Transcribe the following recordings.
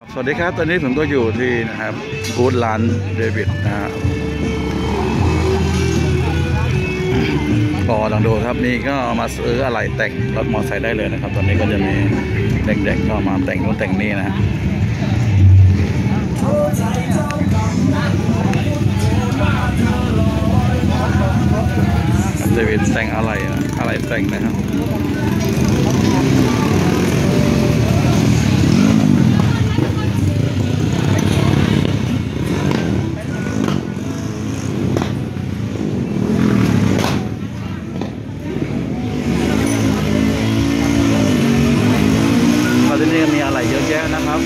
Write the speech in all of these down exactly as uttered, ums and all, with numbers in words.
สวัสดีครับตอนนี้ผมก็อยู่ที่นะครับบูธร้านเดวิดนะฮะก็ลองดูครับนี่ก็มาซื้ออะไรแต่งรถมอเตอร์ไซค์ได้เลยนะครับตอนนี้ก็จะมีเด็กๆก็มาแต่งนู่นแต่งนี่นะฮะเดวิดแต่งอะไรนะอะไรแต่งนะครับที่นี่มีอะไรเยอะแยะนะครับ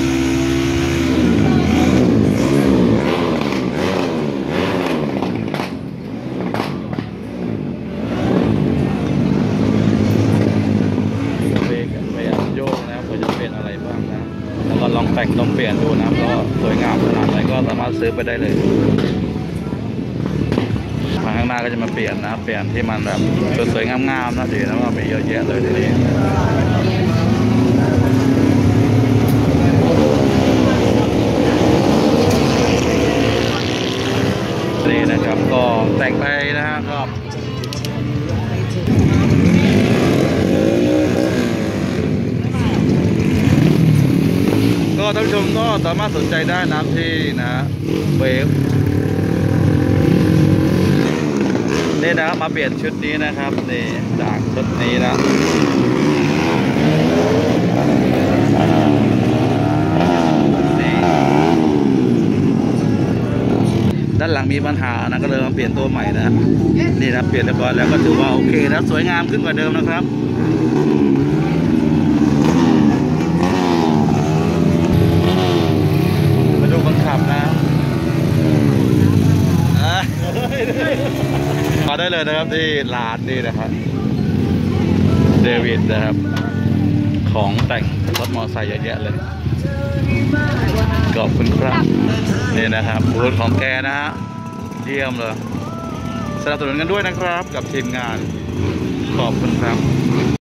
เบรกพยายามโยกนะครับเพื่อจะเป็นอะไรบ้างนะแล้วก็ลองแต่งลองเปลี่ยนดูนะครับก็สวยงามขนาดไหนก็สามารถซื้อไปได้เลยมาข้างหน้าก็จะมาเปลี่ยนนะเปลี่ยนที่มันแบบสวยๆงามๆนะดีนะว่ามีเยอะแยะเลยทีนี้นี่นะครับก็แต่งไปนะฮะก็ก็ท่านผู้ชมก็สามารถสนใจได้นะที่นะเวฟนี่นะมาเปลี่ยนชุดนี้นะครับนี่จากชุดนี้นะด้านหลังมีปัญหานะก็เลยมาเปลี่ยนตัวใหม่นะนี่นะเปลี่ยนเรียบร้อยแล้วก็ถือว่าโอเคนะสวยงามขึ้นกว่าเดิมนะครับมาดูคนขับนะมาได้เลยนะครับที่ร้านนี้นะครับเดวิดนะครับของแต่งรถมอเตอร์ไซค์เยอะแยะเลยขอบคุณครับนี่นะครับรถของแกนะฮะเยี่ยมเลยสนับสนุนกันด้วยนะครับกับทีมงานขอบคุณครับ